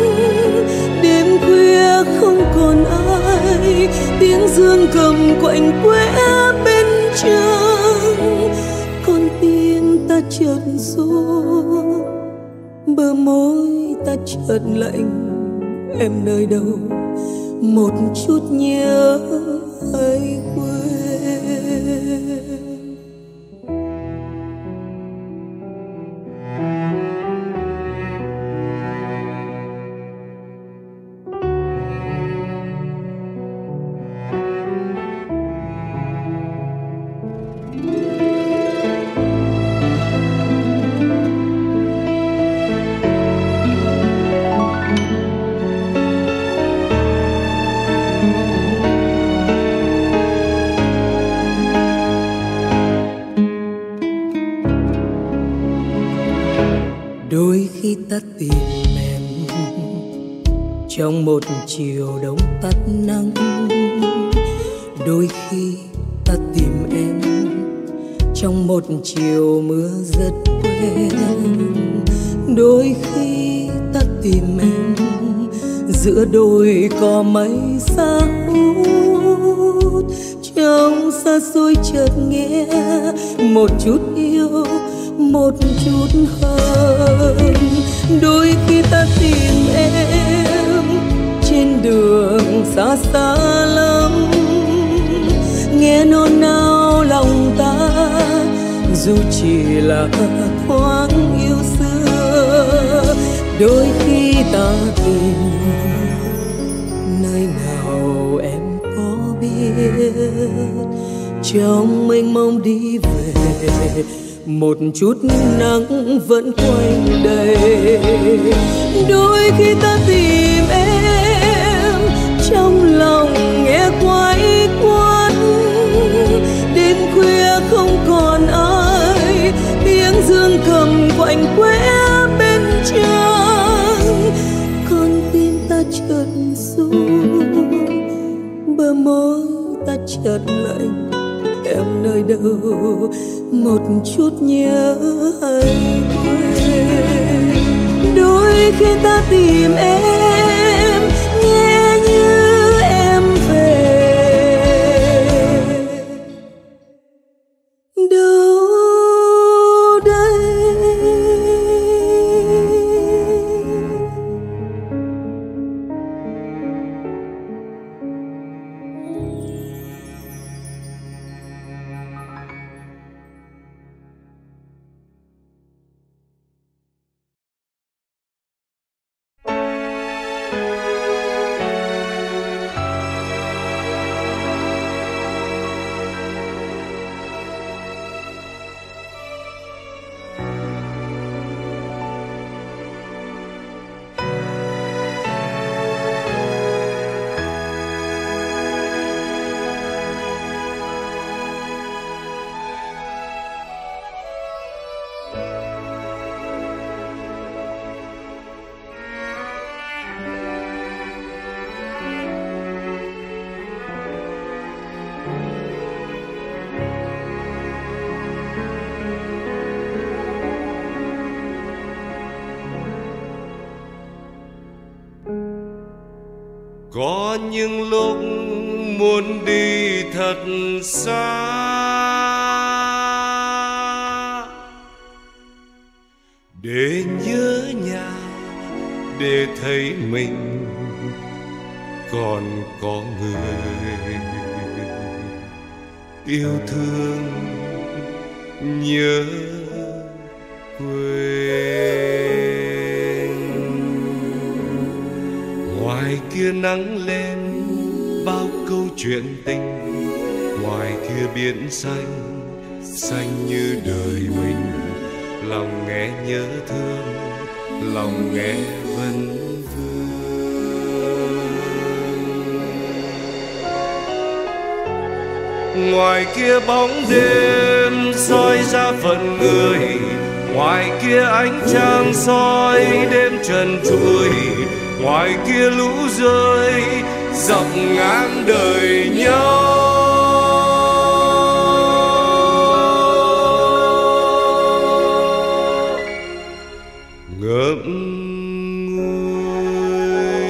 đêm khuya không còn ai, tiếng dương cầm quạnh quẽ bên trăng. Con tim ta chợt run, bờ môi ta chợt lạnh. Em nơi đâu? Một chút nhớ hay quên? Đôi khi ta tìm em trong một chiều đông tắt nắng, đôi khi ta tìm em trong một chiều mưa rất quen, đôi khi ta tìm em giữa đôi cỏ mây xa hút. Trong xa xôi chợt nghe một chút yêu, một chút hơn. Đôi khi ta tìm em trên đường xa xa lắm, nghe nôn nao lòng ta dù chỉ là thoáng yêu xưa. Đôi khi ta tìm nơi nào em có biết, trong mênh mông đi về một chút nắng vẫn quanh đây. Đôi khi ta tìm em trong lòng nghe quay quắt, đêm khuya không còn ai, tiếng dương cầm quạnh quẽ bên trăng. Con tim ta chợt run, bờ môi ta chợt lạnh. Em nơi đâu? Một chút nhớ hay quên? Đôi khi ta tìm em nghe như em về đâu đây? những lúc muốn đi thật xa, để nhớ nhà, để thấy mình còn có người yêu thương nhớ quên. Ngoài kia nắng lên bao câu chuyện tình, ngoài kia biển xanh xanh như đời mình. Lòng nghe nhớ thương, lòng nghe vẫn vương. Ngoài kia bóng đêm soi ra phận người, ngoài kia ánh trăng soi đêm trần trụi, ngoài kia lũ rơi dọc ngang đời nhau. Ngậm ngùi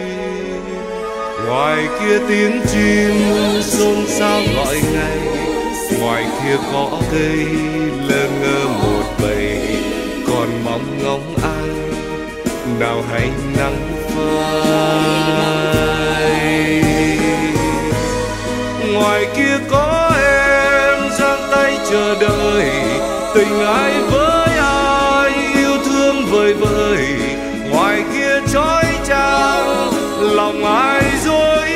ngoài kia tiếng chim xôn xao gọi ngày, ngoài kia có cây lơ ngơ một bầy còn mong ngóng ai nào hay nắng phai. Ngoài kia có em giang tay chờ đợi, tình ai với ai yêu thương vời vợi. Ngoài kia trói trang lòng ai dối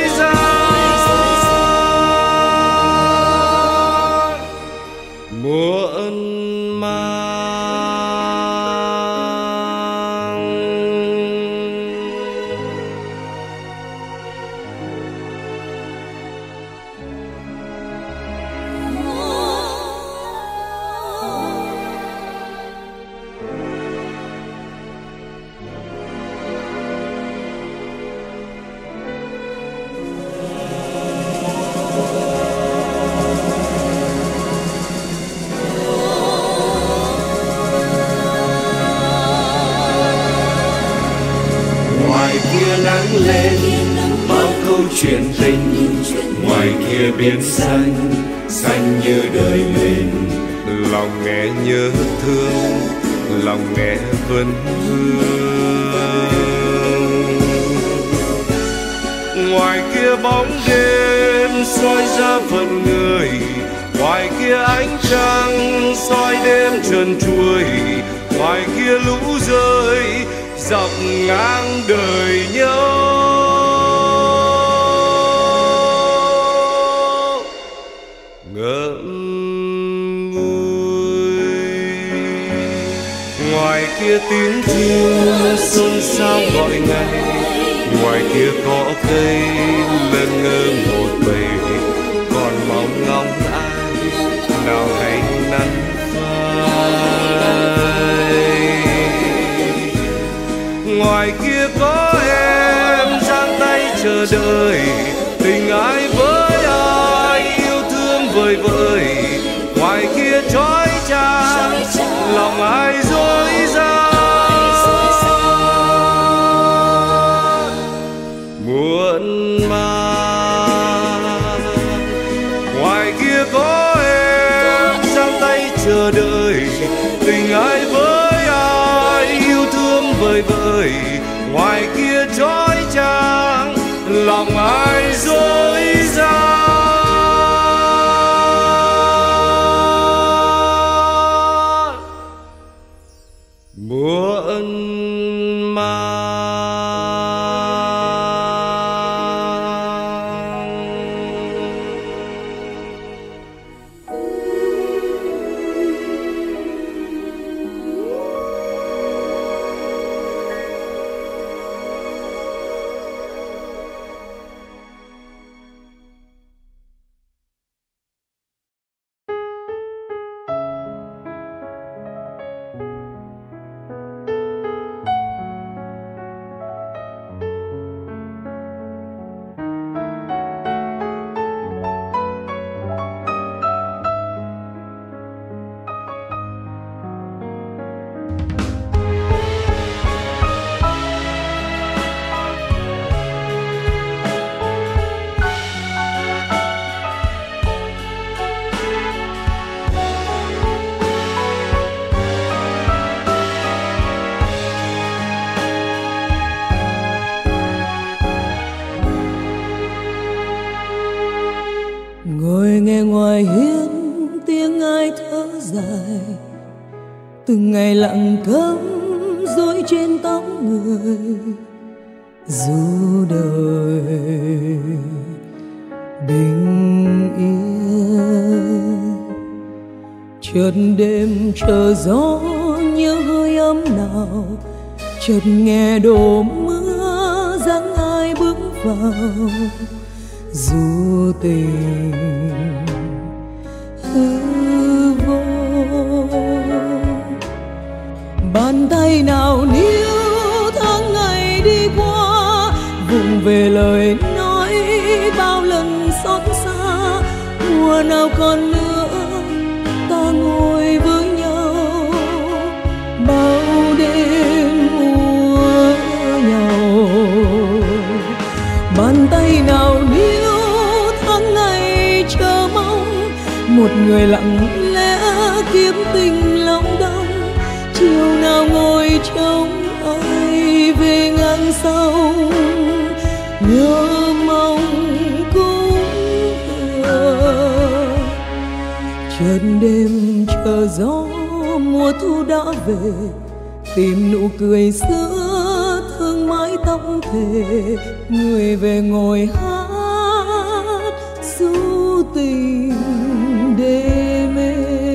gian muộn màng. Nắng lên bao câu chuyện tình, ngoài kia biển xanh xanh như đời mình. Lòng nghe nhớ thương, lòng nghe vẫn vương. Ngoài kia bóng đêm soi ra phận người, ngoài kia ánh trăng soi đêm trần trụi, ngoài kia lũ rơi dọc ngang đời nhau. Ngậm ngùi ngoài kia tiếng chim xôn xao gọi ngày, ngoài kia có cây lơ ngơ một bầy còn mong ngóng ai nào hay nắng phai. Ngoài kia có em giang tay chờ đợi, tình ai với ai yêu thương vời vợi. Ngoài kia trói trang lòng ai dối gian muộn màng. Ngoài kia có em giang tay chờ đợi, tình ai với ai yêu thương vời vợi. Ngoài kia trói trang lòng ai dối gian muộn màng. ngồi nghe ngoài hiên tiếng ai thở dài, từng ngày lặng câm rối trên tóc người. Dù đời bình yên, chợt đêm chờ gió nhớ hơi ấm nào, chợt nghe đổ mưa dáng ai bước vào. Dù tình hư vô, bàn tay nào níu tháng ngày đi qua, vụng về lời nói bao lần xót xa. Mùa nào còn nữa ta ngồi với nhau, bao đêm mùa nhau. Bàn tay nào níu tháng ngày chờ mong, một người lặng lẽ kiếm tình lòng đông. Chiều nào ngồi trông ai về ngang sông, nhớ mong cũng vừa. Chợt đêm chờ gió mùa thu đã về, tìm nụ cười xưa thương mái tóc thề. Người về ngồi hát ru tình đê mê.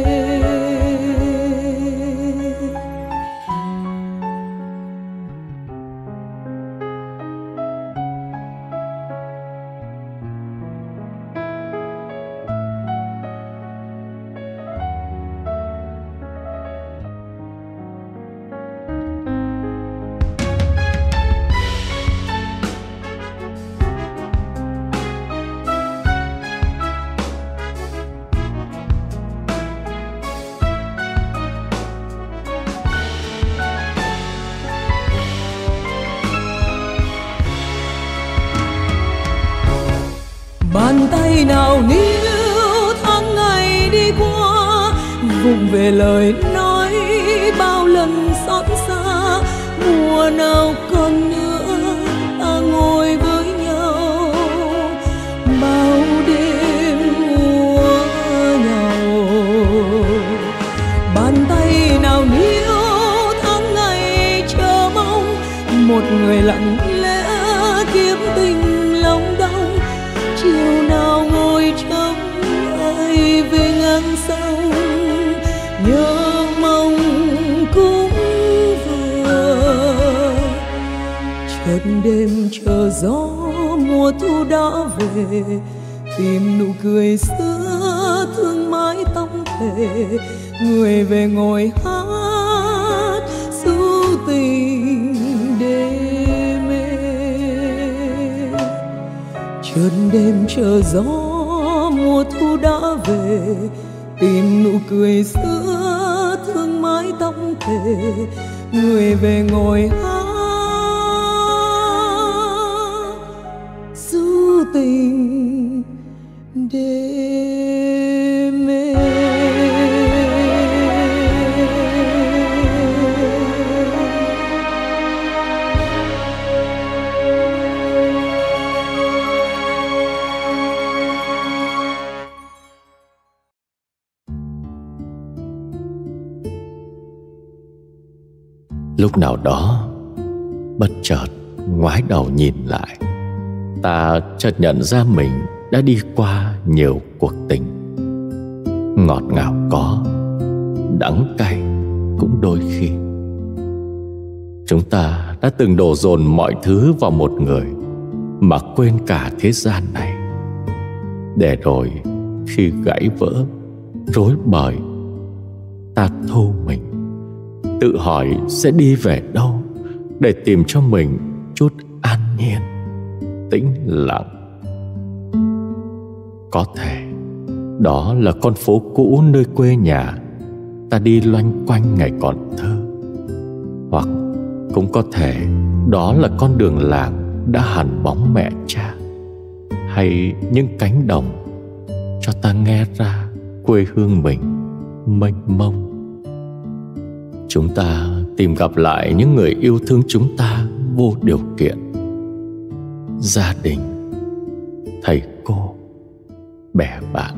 Bàn tay nào níu tháng ngày đi qua, vụng về lời nói bao lần xót xa. Mùa nào còn nữa ta ngồi với nhau, bao đêm mùa nhau. Bàn tay nào níu tháng ngày chờ mong, một người lặng lẽ kiếm tình lòng đông. Chiều nào ngồi trông ai về ngang sông, nhớ mong cũng vừa. Chợt đêm chờ gió mùa thu đã về, tìm nụ cười xưa thương mái tóc thề. Người về ngồi hát ru tình đê mê. Chợt đêm chờ gió mùa thu đã về, tìm nụ cười xưa thương mái tóc thề. Người về ngồi hát ru tình đê mê. Lúc nào đó bất chợt ngoái đầu nhìn lại, ta chợt nhận ra mình đã đi qua nhiều cuộc tình. Ngọt ngào có, đắng cay cũng đôi khi. Chúng ta đã từng đổ dồn mọi thứ vào một người mà quên cả thế gian này, để rồi khi gãy vỡ, rối bời, ta thu mình, tự hỏi sẽ đi về đâu để tìm cho mình chút an nhiên, tĩnh lặng. Có thể đó là con phố cũ nơi quê nhà ta đi loanh quanh ngày còn thơ, hoặc cũng có thể đó là con đường làng đã hằn bóng mẹ cha, hay những cánh đồng cho ta nghe ra quê hương mình mênh mông. Chúng ta tìm gặp lại những người yêu thương chúng ta vô điều kiện. Gia đình, thầy cô, bè bạn.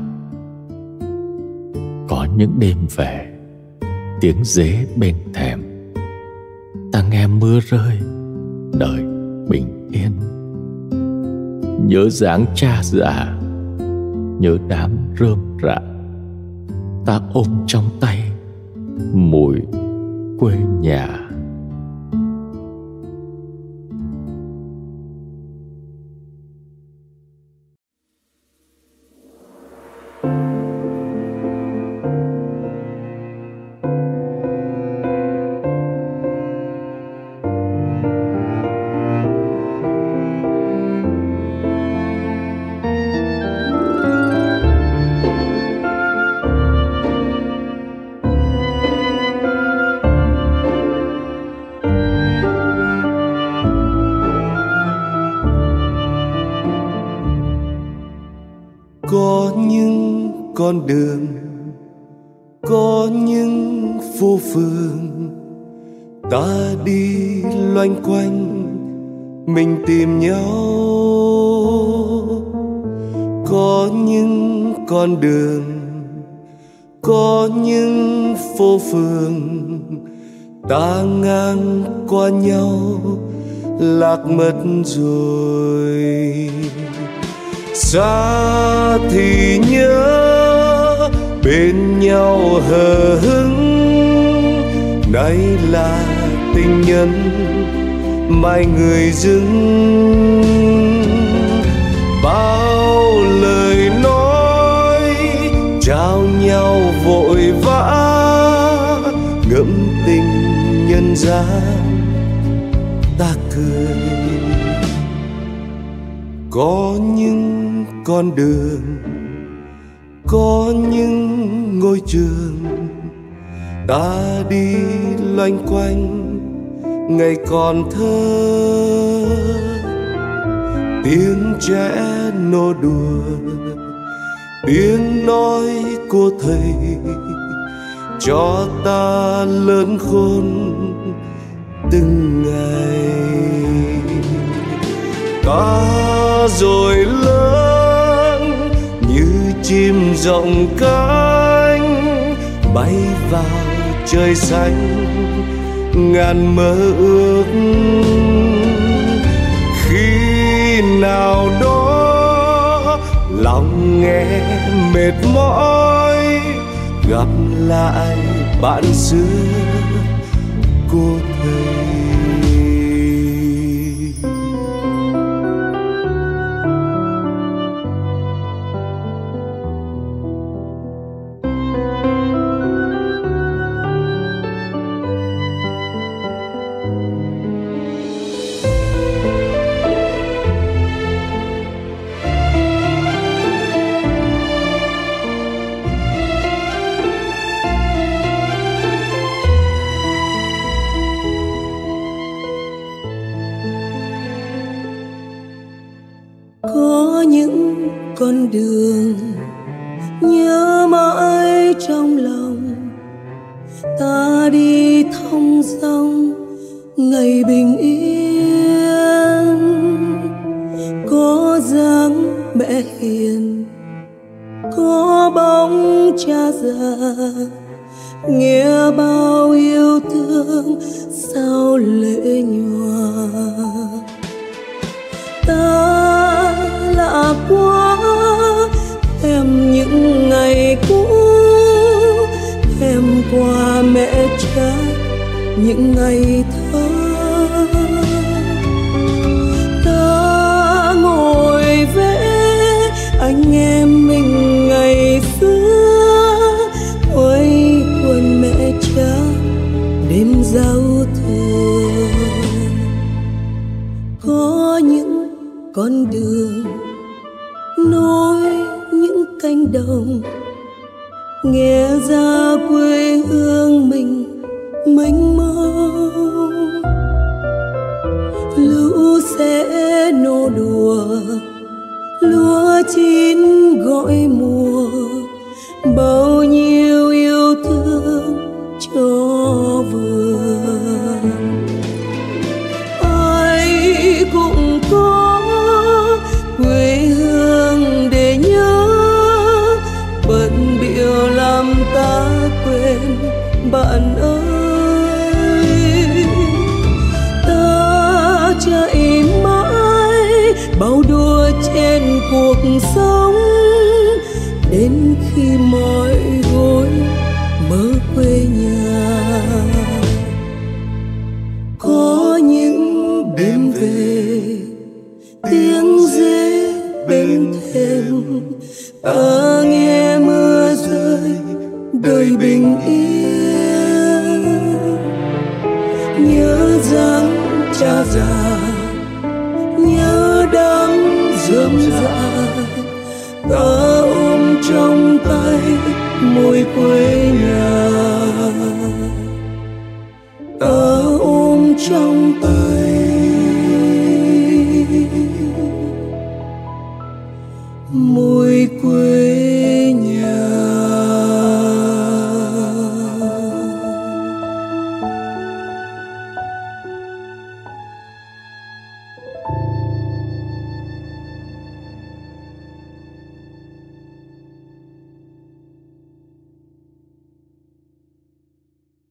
Có những đêm về, tiếng dế bên thềm, ta nghe mưa rơi, đời bình yên. Nhớ dáng cha già, nhớ đám rơm rạ, ta ôm trong tay mùi quê nhà. Có những con đường, có những phố phường, ta đi loanh quanh mình tìm nhau. Có những con đường, có những phố phường, ta ngang qua nhau lạc mất rồi. Xa thì nhớ, bên nhau hờ hững, nay là tình nhân mai người dưng. Bao lời nói trao nhau vội vã, ngậm tình nhân gian ta cười. Có những con đường, có những ngôi trường, ta đi loanh quanh ngày còn thơ. Tiếng trẻ nô đùa, tiếng nói của thầy cho ta lớn khôn từng ngày. Ta rồi lớn như chim rộng cánh, bay vào trời xanh ngàn mơ ước. Khi nào đó lòng nghe mệt mỏi, gặp lại bạn xưa cô thầy. Có những con đường nhớ mãi trong lòng, ta đi thong dong ngày bình yên. Có dáng mẹ hiền, có bóng cha già, nghe bao yêu thương sao lệ nhòa. Ta lạ quá thèm những ngày cũ, thèm qua mẹ cha những ngày thơ. Ta ngồi vẽ anh em mình ngày xưa, quây quần mẹ cha đêm giao thừa. Có những con đường nối những cánh đồng, nghe ra quê hương mình mênh mông. Lũ sẽ nô đùa, lúa chín gọi mùa, bao nhiêu yêu thương cho vườn. Ai cũng có quê hương để nhớ, đến khi mỏi gối mơ quê nhà. Có những đêm về tiếng dế bên thềm, ta nghe mưa rơi đời bình yên. Nhớ dáng cha già, nhớ đắng rơm rạ, ta ôm trong tay môi quê